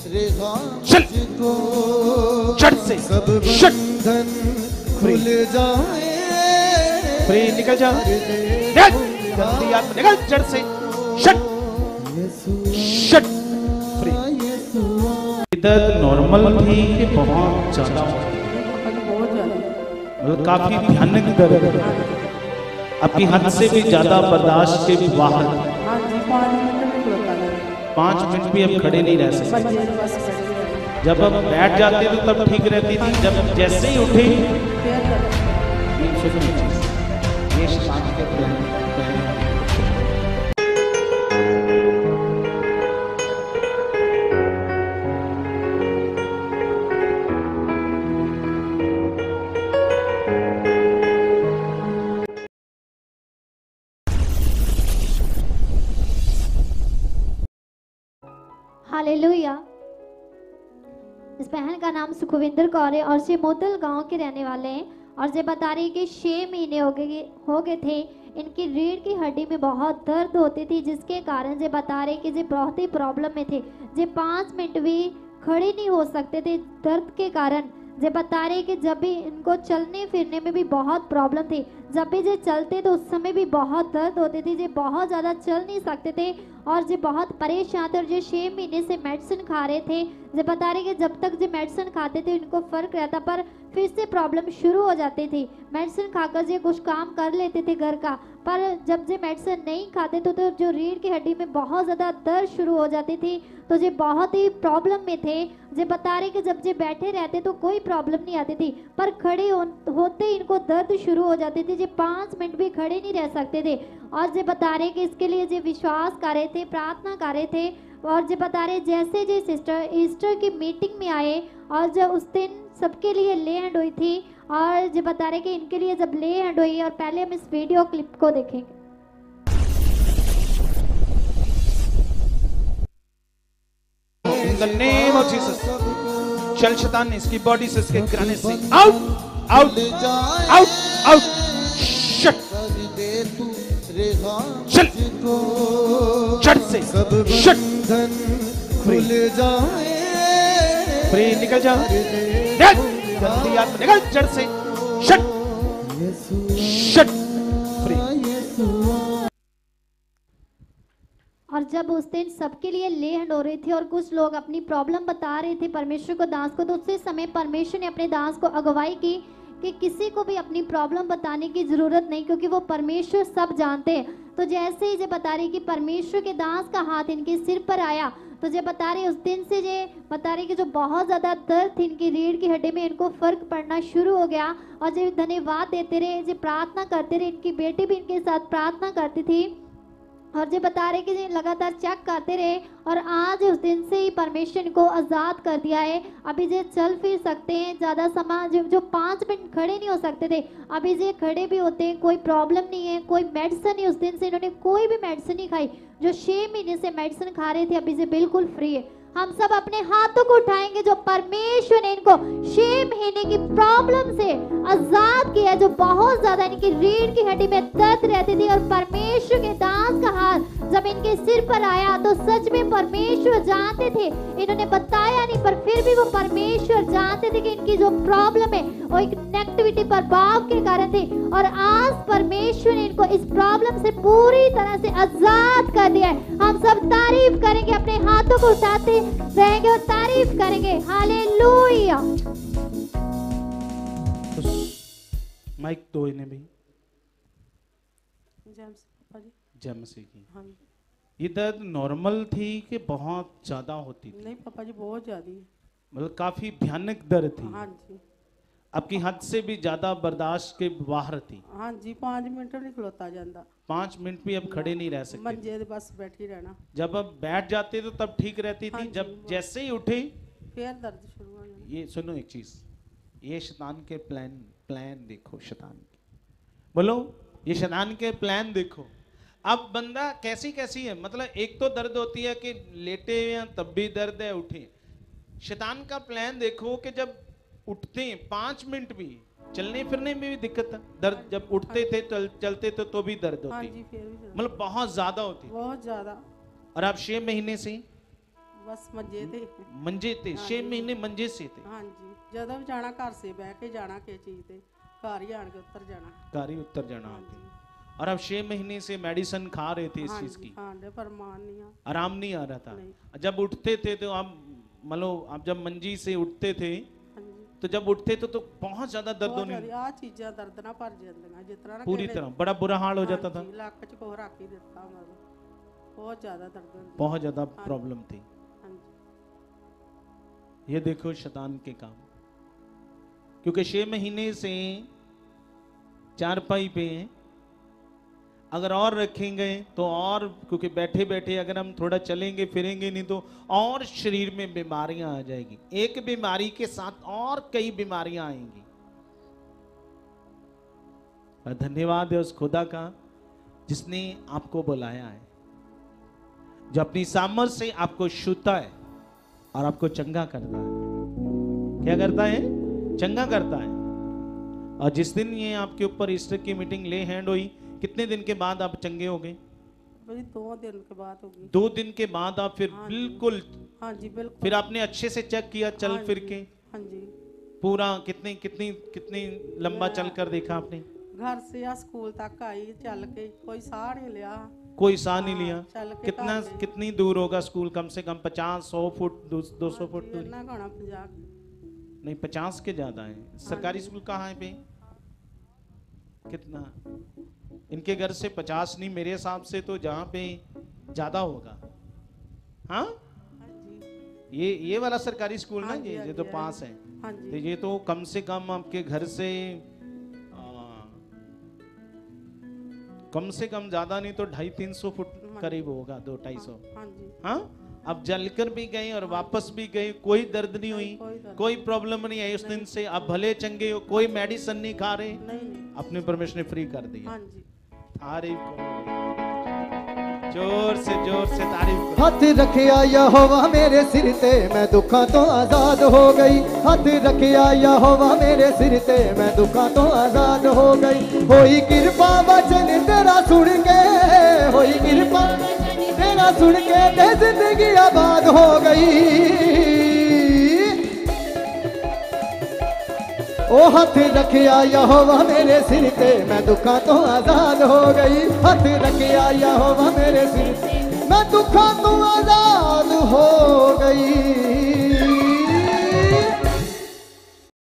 चल चट से शट फ्री फ्री निकल जा गंदी आत्मा निकल जड़ से शट शट फ्री। दर्द नॉर्मल थी कि बहुत ज्यादा मतलब काफी भयानक दर्द है आपकी हद से भी ज्यादा बर्दाश्त के बाहर। 5 मिनट भी अब खड़े नहीं रह सकते। जब अब बैठ जाते तो तब ठीक रहती थी, जब जैसे ही उठे ये शांत के प्लान। हालेलुया। इस बहन का नाम सुखविंदर कौर है और ये मोदल गांव के रहने वाले हैं और ये बता रही कि 6 महीने हो गए थे। इनकी रीढ़ की हड्डी में बहुत दर्द होती थी जिसके कारण ये बता रहे कि ये बहुत ही प्रॉब्लम में थे। ये 5 मिनट भी खड़े नहीं हो सकते थे दर्द के कारण। ये बता रहे कि जब भी इनको चलने फिरने में भी बहुत प्रॉब्लम थी, जब भी ये चलते तो उस समय भी बहुत दर्द होती थी। ये बहुत ज़्यादा चल नहीं सकते थे और ये बहुत परेशान थे और ये 6 महीने से मेडिसिन खा रहे थे। ये बता रहे कि जब तक ये मेडिसिन खाते थे इनको फ़र्क रहता, पर फिर से प्रॉब्लम शुरू हो जाती थी। मेडिसिन खाकर ये कुछ काम कर लेते थे घर का, पर जब ये मेडिसिन नहीं खाते तो जो रीढ़ की हड्डी में बहुत ज़्यादा दर्द शुरू हो जाती थी, तो ये बहुत ही प्रॉब्लम में थे। ये बता रहे कि जब ये बैठे रहते तो कोई प्रॉब्लम नहीं आती थी, पर खड़े होते इनको दर्द शुरू हो जाती थी। ये 5 मिनट भी खड़े नहीं रह सकते थे और ये बता रहे कि इसके लिए ये विश्वास कर रहे थे, प्रार्थना कर रहे थे। और ये बता रहे जैसे जो सिस्टर ईस्टर की मीटिंग में आए और जब उस दिन सबके लिए ले हैंड हुई थी और ये बता रहे कि इनके लिए जब ले हैंड हुई, और पहले हम इस वीडियो क्लिप को देखेंगे। In the name of Jesus, चल शैतान इसकी बॉडी से इसके गिराने से आउट आउट आउट आउट शट चल चट से शट फ्री फ्री निकल जा गंदी आत्मा निकल जड़ से शट शट फ्री। और जब उस दिन सबके लिए ले हैंड हो रही थी और कुछ लोग अपनी प्रॉब्लम बता रहे थे परमेश्वर को, दास को, तो उसी समय परमेश्वर ने अपने दास को अगुवाई की कि किसी को भी अपनी प्रॉब्लम बताने की ज़रूरत नहीं, क्योंकि वो परमेश्वर सब जानते हैं। तो जैसे ही ये बता रही कि परमेश्वर के दास का हाथ इनके सिर पर आया, तो ये बता रही उस दिन से ये बता रही कि जो बहुत ज़्यादा दर्द थी इनकी रीढ़ की हड्डी में, इनको फ़र्क पड़ना शुरू हो गया। और ये धन्यवाद देते रहे, ये प्रार्थना करते रहे। इनकी बेटी भी इनके साथ प्रार्थना करती थी और ये बता रहे कि ये लगातार चेक करते रहे और आज उस दिन से ही परमेश्वर इनको आज़ाद कर दिया है। अभी ये चल फिर सकते हैं, ज़्यादा समय जो 5 मिनट खड़े नहीं हो सकते थे, अभी ये खड़े भी होते हैं, कोई प्रॉब्लम नहीं है, कोई मेडिसिन नहीं। उस दिन से इन्होंने कोई भी मेडिसिन नहीं खाई। जो 6 महीने से मेडिसिन खा रहे थे, अभी ये बिल्कुल फ्री है। हम सब अपने हाथों को उठाएंगे जो परमेश्वर ने इनको 6 महीने की प्रॉब्लम से आजाद किया, जो बहुत ज्यादा इनकी रीढ़ की हड्डी में दर्द रहती थी। और परमेश्वर के दास का हाथ जब इनके सिर पर आया तो सच में परमेश्वर जानते थे, इन्होंने बताया नहीं, पर फिर भी वो परमेश्वर जानते थे कि इनकी जो प्रॉब्लम है वो एक नेगेटिविटी प्रभाव के कारण थी। और आज परमेश्वर ने इनको इस प्रॉब्लम से पूरी तरह से आजाद कर दिया है। हम सब तारीफ करेंगे, अपने हाथों को उठाते रहेंगे और तारीफ करेंगे। हालेलुया। माइक दो इन्हें भी। जय मसीह की। हाँ जी। ये दर्द नॉर्मल थी कि बहुत ज्यादा होती थी? नहीं पापा जी, बहुत ज्यादा है। मतलब काफी भयानक दर्द थी? हाँ जी। आपकी हद से भी ज्यादा बर्दाश्त के बाहर थी? हाँ जी, 5 मिनट नहीं खलोता जाता। 5 मिनट भी अब खड़े नहीं रह सकते? मंजे बस बैठी रहना। जब अब बैठ जाते तो तब ठीक रहती थी, जब जैसे ही उठे फिर दर्द शुरू हो जाना। ये सुनो एक चीज, ये शैतान के प्लान देखो, शैतान के, बोलो ये शैतान के प्लान देखो। अब बंदा कैसी है, मतलब एक तो दर्द होती है कि लेटे हैं तब भी दर्द है, उठे। शैतान का प्लान देखो कि जब उठते हैं 5 मिनट भी, चलने फिरने में भी दिक्कत है, दर्द जब उठते थे चलते थे तो भी दर्द होती, मतलब बहुत ज्यादा होती, बहुत ज्यादा। और आप 6 महीने से ਬਸ ਮੰਜੇ ਤੇ मंजे थे 6 महीने मंजे से थे ਹਾਂਜੀ ਜਦੋਂ ਵੀ ਜਾਣਾ ਘਰ ਸੇ ਬਹਿ ਕੇ ਜਾਣਾ ਕਿਸੇ ਚੀਜ਼ ਤੇ ਘਰ ਹੀ ਆਣ ਕੇ ਉੱਤਰ ਜਾਣਾ कारी उत्तर जाना आपने और अब 6 महीने से मेडिसिन खा रहे थे इस चीज की ਹਾਂ ਦੇ ਫਰਮਾਨ ਨਹੀਂ ਆ आराम नहीं आ रहा था नहीं। जब उठते थे तो आप मतलब आप जब मंजी से उठते थे ਹਾਂਜੀ तो जब उठते थे तो बहुत ज्यादा दर्द ਬਹੁਤ होने ਜ਼ਿਆਦਾ ਆ ਚੀਜ਼ਾਂ ਦਰਦ ਨਾਲ ਭਰ ਜਾਂਦੀਆਂ ਜਿਸ ਤਰ੍ਹਾਂ ਨਾ पूरी ਕਿਸੇ ਨੇ- तरह बड़ा बुरा हाल हो जाता था ਹਾਂਜੀ, ਲੱਕ 'ਚ ਕੋਹ ਰੱਖ ਹੀ ਦਿੱਤਾ ਮਤਲਬ ਬਹੁਤ ਜ਼ਿਆਦਾ ਦਰਦ ਹੁੰਦੀ बहुत ज्यादा प्रॉब्लम थी ਹਾਂਜੀ ये देखो शैतान के काम क्योंकि 6 महीने से चारपाई पे अगर और रखेंगे तो और क्योंकि बैठे बैठे अगर हम थोड़ा चलेंगे फिरेंगे नहीं तो और शरीर में बीमारियां आ जाएगी एक बीमारी के साथ और कई बीमारियां आएंगी और धन्यवाद है उस खुदा का जिसने आपको बुलाया है जो अपनी सामर्थ से आपको छूता है और आपको चंगा करता है क्या करता है चंगा करता है और जिस दिन ये आपके ऊपर ईस्टर की मीटिंग ले हैंड हुई कितने दिन के बाद आप चंगे हो गए ਬਈ 2 ਦਿਨ के बाद होगी 2 दिन के बाद आप फिर बिल्कुल ਹਾਂਜੀ ਬਿਲਕੁਲ फिर आपने अच्छे से चेक किया चल फिर के ਹਾਂਜੀ पूरा कितनी कितनी कितनी लंबा चल कर देखा आपने घर से या स्कूल तक आई चल के कोई साह नहीं लिया कोई साह नहीं लिया चल के कितना घर गए। कितनी दूर होगा स्कूल कम से कम 50-100 फुट 200 फुट दूरी ਇੰਨਾ ਘਣਾ 50 नहीं 50 के ज्यादा है सरकारी स्कूल कहाँ है पे कितना इनके घर से 50 नहीं मेरे हिसाब से तो जहाँ पे ज्यादा होगा हाँ ਹਾਂਜੀ ये वाला सरकारी स्कूल ना हाँ जी, ये हाँ जो जी, तो हाँ पास है ਹਾਂਜੀ तो ये तो कम से कम आपके घर से कम से कम ज्यादा नहीं तो 250-300 फुट करीब होगा 200-250 ਹਾਂਜੀ हाँ अब जलकर भी गए और वापस भी गए कोई दर्द नहीं हुई कोई दर्द कोई प्रॉब्लम नहीं आई उस दिन से अब भले चंगे हो कोई मेडिसिन नहीं खा रहे नहीं नहीं अपने परमेश्वर ने फ्री कर दिया ਹਾਂਜੀ तारीफ करो जोर से तारीफ करो हथ रखिया यहोवा मेरे सिर ते मैं दुखों तो आजाद हो गई हथ रखिया यहोवा मेरे सिर ते मैं दुखों तो आजाद हो गई होई कृपा वचन तेरा सुन के होई कृपा तेरा सुन के ते जिंदगी आबाद हो गई ओ हथ रखिया यहोवा मेरे सिर ते मैं दुखों तो आजाद हो गई हथ रखिया यहोवा मेरे सिर ते मैं दुखों तो आजाद हो गई